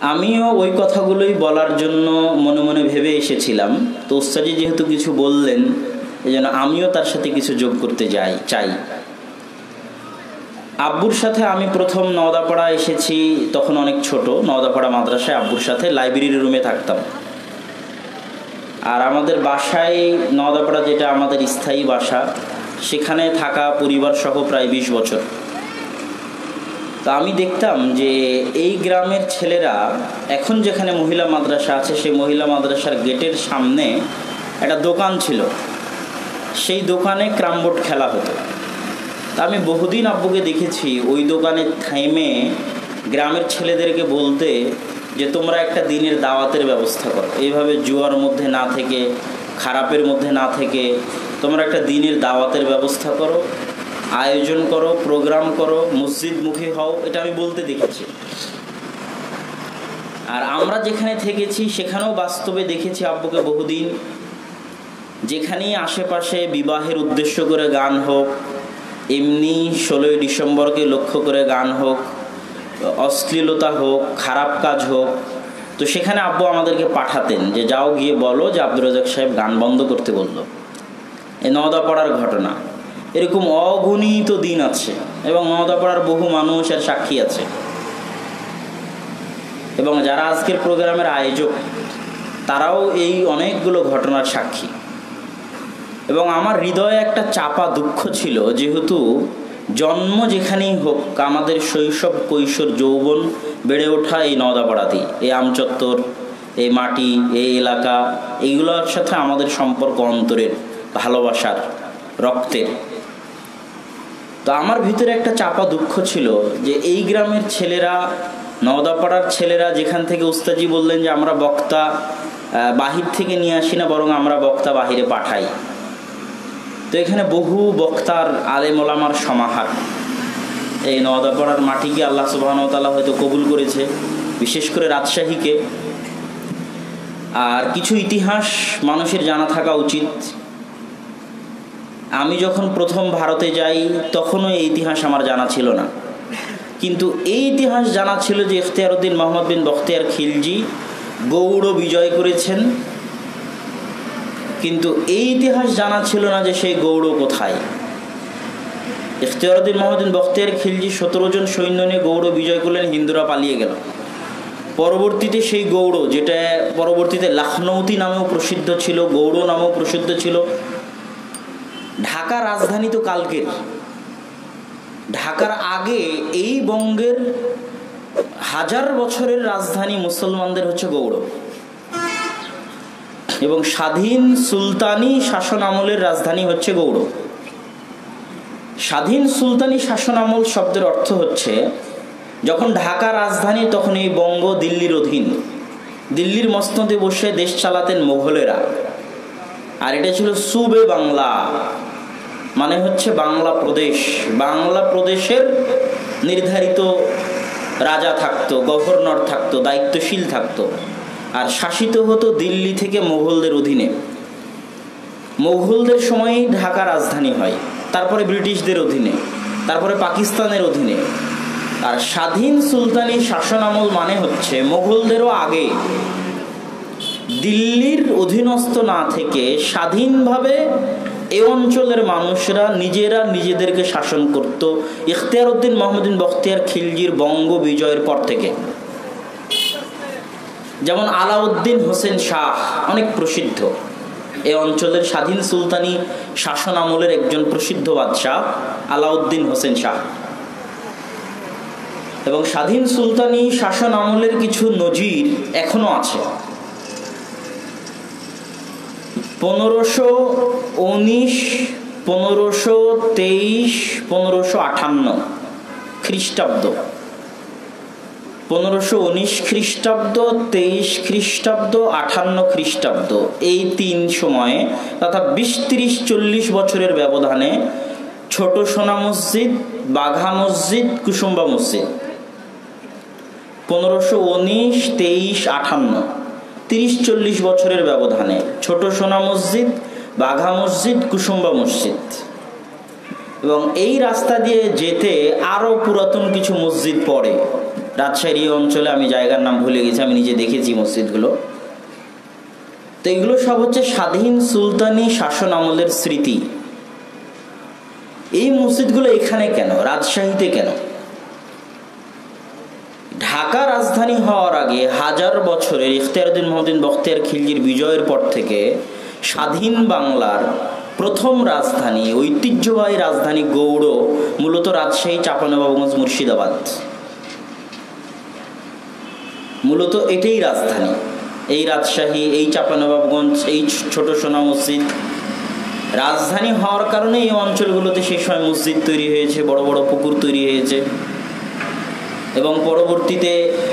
আমিও ওই কথাগুলোই বলার জন্য মনে মনে ভেবে এসেছিলাম। তো উস্তাদজি যেহেতু কিছু বললেন, এই জন্য আমিও তার সাথে কিছু যোগ করতে চাই। আব্বুর সাথে আমি প্রথম নওদাপাড়া এসেছি, তখন অনেক ছোট। নওদাপাড়া মাদ্রাসায় আব্বুর সাথে লাইব্রেরির রুমে থাকতাম। আর আমাদের বাসায় নওদাপাড়া, যেটা আমাদের স্থায়ী বাসা, সেখানে থাকা পরিবার সহ প্রায় 20 বছর। তো আমি দেখতাম যে এই গ্রামের ছেলেরা, এখন যেখানে মহিলা মাদ্রাসা আছে সেই মহিলা মাদ্রাসার গেটের সামনে একটা দোকান ছিল, সেই দোকানে ক্যারাম বোর্ড খেলা হতো। তা আমি বহুদিন আব্বুকে দেখেছি ওই দোকানে থেমে গ্রামের ছেলেদেরকে বলতে যে তোমরা একটা দিনের দাওয়াতের ব্যবস্থা করো, এইভাবে জুয়ার মধ্যে না থেকে, খারাপের মধ্যে না থেকে তোমরা একটা দিনের দাওয়াতের ব্যবস্থা করো, আয়োজন করো, প্রোগ্রাম করো, মসজিদমুখী হও। এটা আমি বলতে দেখেছি। আর আমরা যেখানে থেকেছি সেখানেও বাস্তবে দেখেছি আব্বুকে বহুদিন। যেখানেই আশেপাশে বিবাহের উদ্দেশ্য করে গান হোক, এমনি 16ই ডিসেম্বরকে লক্ষ্য করে গান হোক, অশ্লীলতা হোক, খারাপ কাজ হোক, তো সেখানে আব্বু আমাদেরকে পাঠাতেন যে যাও গিয়ে বলো যে আব্দুর রাজ্জাক সাহেব গান বন্ধ করতে বলল। এই নওদাপাড়ার ঘটনা, এরকম অগণিত দিন আছে এবং নওদাপাড়ার বহু মানুষ আর সাক্ষী আছে, এবং যারা আজকের প্রোগ্রামের আয়োজক তারাও এই অনেকগুলো ঘটনার সাক্ষী। এবং আমার হৃদয়ে একটা চাপা দুঃখ ছিল, যেহেতু জন্ম যেখানেই হোক, আমাদের শৈশব, কৈশোর, যৌবন বেড়ে ওঠা এই নওদাপাড়াতেই, এই আমচত্বর, এই মাটি, এই এলাকা, এইগুলোর সাথে আমাদের সম্পর্ক অন্তরের, ভালোবাসার, রক্তের। তো আমার ভিতরে একটা চাপা দুঃখ ছিল যে এই গ্রামের ছেলেরা, নওদাপাড়ার ছেলেরা, যেখান থেকে উস্তাদজি বললেন যে আমরা বক্তা বাহির থেকে নিয়ে আসি না, বরং আমরা বক্তা বাহিরে পাঠাই। তো এখানে বহু বক্তার, আলেম ওলামার সমাহার। এই নওদাপাড়ার মাটিকে আল্লাহ সুবহানাহু ওয়া তাআলা হয়তো কবুল করেছে, বিশেষ করে রাজশাহীকে। আর কিছু ইতিহাস মানুষের জানা থাকা উচিত। আমি যখন প্রথম ভারতে যাই তখনও এই ইতিহাস আমার জানা ছিল না, কিন্তু এই ইতিহাস জানা ছিল যে ইখতিয়ারউদ্দিন মোহাম্মদ বিন বখতিয়ার খিলজি গৌড় বিজয় করেছেন, কিন্তু এই ইতিহাস জানা ছিল না যে সেই গৌড় কোথায়। ইখতিয়ারউদ্দিন মোহাম্মদ বিন বখতিয়ার খিলজি 17 জন সৈন্য নিয়ে গৌড় বিজয় করলেন, হিন্দুরা পালিয়ে গেল। পরবর্তীতে সেই গৌড়, যেটা পরবর্তীতে লখনৌতি নামেও প্রসিদ্ধ ছিল, গৌড় নামেও প্রসিদ্ধ ছিল। ঢাকা রাজধানী তো কালকের, ঢাকার আগে এই বঙ্গের 1000 বছরের রাজধানী মুসলমানদের হচ্ছে গৌড়, এবং স্বাধীন সুলতানি শাসন আমলের রাজধানী হচ্ছে গৌড়। স্বাধীন সুলতানি শাসন আমল শব্দের অর্থ হচ্ছে যখন ঢাকা রাজধানী, তখন এই বঙ্গ দিল্লির অধীন, দিল্লির মসনদে বসে দেশ চালাতেন মোগলেরা। আর এটা ছিল সুবে বাংলা, মানে হচ্ছে বাংলা প্রদেশ। বাংলা প্রদেশের নির্ধারিত রাজা থাকতো, গভর্নর থাকতো, দায়িত্বশীল থাকতো, আর শাসিত হতো দিল্লি থেকে মোগলদের অধীনে। মোগলদের সময়ই ঢাকা রাজধানী হয়, তারপরে ব্রিটিশদের অধীনে, তারপরে পাকিস্তানের অধীনে। আর স্বাধীন সুলতানি শাসন আমল মানে হচ্ছে মোগলদেরও আগে দিল্লির অধীনস্থ না থেকে স্বাধীনভাবে এ অঞ্চলের মানুষরা নিজেরা নিজেদেরকে শাসন করত, ইখতিয়ারউদ্দিন মোহাম্মদ বিন বখতিয়ার খিলজির বঙ্গ বিজয়ের পর থেকে। যেমন আলাউদ্দিন হোসেন শাহ অনেক প্রসিদ্ধ, এ অঞ্চলের স্বাধীন সুলতানি শাসন আমলের একজন প্রসিদ্ধ বাদশাহ আলাউদ্দিন হোসেন শাহ। এবং স্বাধীন সুলতানি শাসন আমলের কিছু নজির এখনো আছে। 1519, 1523, 1558 খ্রিস্টাব্দ, 1519 খ্রিস্টাব্দ, 23 খ্রিস্টাব্দ, 58 খ্রিস্টাব্দ, এই 3 সময়ে তথা 20, 30, 40 বছরের ব্যবধানে ছোট সোনা মসজিদ, বাঘা মসজিদ, কুসুম্বা মসজিদ, 1519, 23, 58, 30-40 বছরের ব্যবধানে ছোট সোনা মসজিদ, বাঘা মসজিদ, কুসুম্বা মসজিদ। এবং এই রাস্তা দিয়ে যেতে আরও পুরাতন কিছু মসজিদ পড়ে, রাজশাহী এই অঞ্চলে, আমি জায়গার নাম ভুলে গেছি, আমি নিজে দেখেছি মসজিদগুলো। তো এগুলো সব হচ্ছে স্বাধীন সুলতানি শাসন আমলের স্মৃতি। এই মসজিদগুলো এখানে কেন, রাজশাহীতে কেন? ঢাকা রাজধানী হওয়ার আগে হাজার বছরের ইখতিয়ারউদ্দিন মোহাম্মদ বখতিয়ার খিলজির বিজয়ের পর থেকে স্বাধীন বাংলার প্রথম রাজধানী, ঐতিহ্যবাহী রাজধানী গৌড় মূলত রাজশাহী, চাঁপাইনবাবগঞ্জ, মুর্শিদাবাদ, মূলত এটাই রাজধানী। এই রাজশাহী, এই চাঁপাইনবাবগঞ্জ, এই ছোট সোনা মসজিদ রাজধানী হওয়ার কারণে এই অঞ্চলগুলোতে সেই সময় মসজিদ তৈরি হয়েছে, বড় বড় পুকুর তৈরি হয়েছে, এবং পরবর্তীতে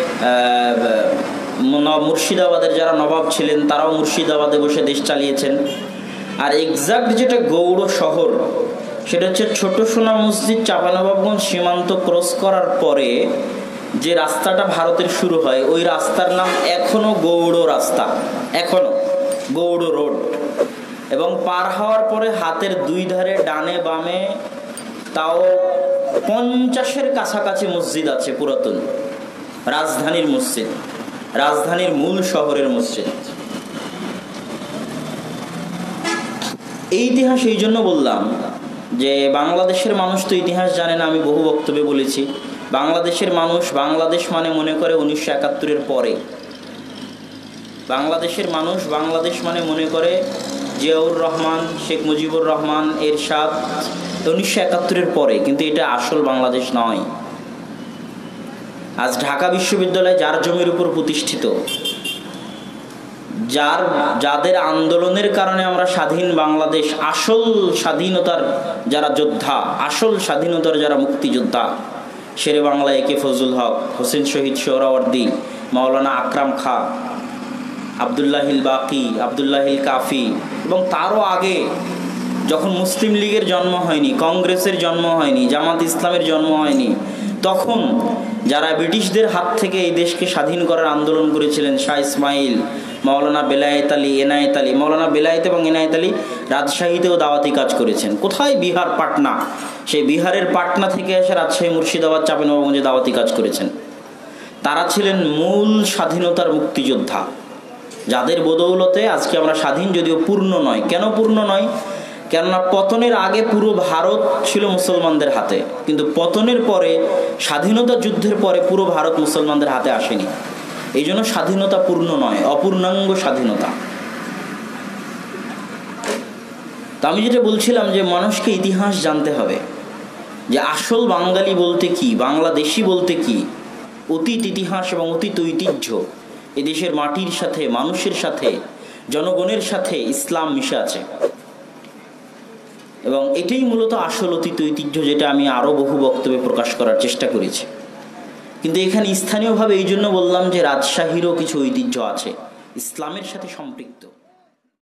মুর্শিদাবাদের যারা নবাব ছিলেন তারাও মুর্শিদাবাদে বসে দেশ চালিয়েছেন। আর এক্সাক্ট যেটা গৌড় শহর, সেটা হচ্ছে ছোট সোনা মসজিদ চাঁপাইনবাবগঞ্জ সীমান্ত ক্রস করার পরে যে রাস্তাটা ভারতের শুরু হয়, ওই রাস্তার নাম এখনো গৌড় রাস্তা, এখনো গৌড় রোড। এবং পার হওয়ার পরে হাতের দুই ধারে ডানে বামে তাও 50-এর কাছাকাছি মসজিদ আছে পুরাতন, রাজধানীর মসজিদ, রাজধানীর মূল শহরের মসজিদ। এই ইতিহাস এই জন্য বললাম যে বাংলাদেশের মানুষ তো ইতিহাস জানে না। আমি বহু বক্তব্যে বলেছি, বাংলাদেশের মানুষ, বাংলাদেশ মানে মনে করে 1971-এর পরে। বাংলাদেশের মানুষ বাংলাদেশ মানে মনে করে জিয়াউর রহমান, শেখ মুজিবুর রহমান, এরশাদ, 1971-এর পরে। কিন্তু এটা আসল বাংলাদেশ নয়। আজ ঢাকা বিশ্ববিদ্যালয় যার জমির উপর প্রতিষ্ঠিত, যাদের আন্দোলনের কারণে আমরা স্বাধীন বাংলাদেশ, আসল স্বাধীনতার যারা যোদ্ধা, আসল স্বাধীনতার যারা মুক্তিযোদ্ধা, শেরে বাংলা একে ফজলুল হক, হোসেন শহীদ সোহরাওয়ার্দী, মাওলানা আকরাম খা, আবদুল্লাহিল বাকি, আবদুল্লাহিল কাফি, এবং তারও আগে যখন মুসলিম লীগের জন্ম হয়নি, কংগ্রেসের জন্ম হয়নি, জামাত ইসলামের জন্ম হয়নি, তখন যারা ব্রিটিশদের হাত থেকে এই দেশকে স্বাধীন করার আন্দোলন করেছিলেন, শাহ ইসমাইল, মাওলানা বেলায়েত আলী, এনায়েত আলী, মাওলানা বেলায়েত এবং এনায়েত আলী রাজশাহীতেও দাওয়াতি কাজ করেছেন। কোথায়? বিহার, পাটনা। সেই বিহারের পাটনা থেকে এসে রাজশাহী, মুর্শিদাবাদ, চাঁপাইনবাবগঞ্জে দাওয়াতি কাজ করেছেন। তারা ছিলেন মূল স্বাধীনতার মুক্তিযোদ্ধা, যাদের বদৌলতে আজকে আমরা স্বাধীন, যদিও পূর্ণ নয়। কেন পূর্ণ নয়? কেননা পতনের আগে পুরো ভারত ছিল মুসলমানদের হাতে, কিন্তু পতনের পরে, স্বাধীনতা যুদ্ধের পরে পুরো ভারত মুসলমানদের হাতে আসেনি। এই জন্য স্বাধীনতা পূর্ণ নয়, অপূর্ণাঙ্গ স্বাধীনতা। তা আমি যেটা বলছিলাম যে মানুষকে ইতিহাস জানতে হবে, যে আসল বাঙালি বলতে কি, বাংলাদেশি বলতে কি। অতীত ইতিহাস এবং অতীত ঐতিহ্য, এদেশের মাটির সাথে, মানুষের সাথে, জনগণের সাথে ইসলাম মিশে আছে, এবং এটাই মূলত আসল অতীত ঐতিহ্য, যেটা আমি আরও বহু বক্তব্যে প্রকাশ করার চেষ্টা করেছি। কিন্তু এখানে স্থানীয়ভাবে এই জন্য বললাম যে রাজশাহীরও কিছু ঐতিহ্য আছে ইসলামের সাথে সম্পৃক্ত।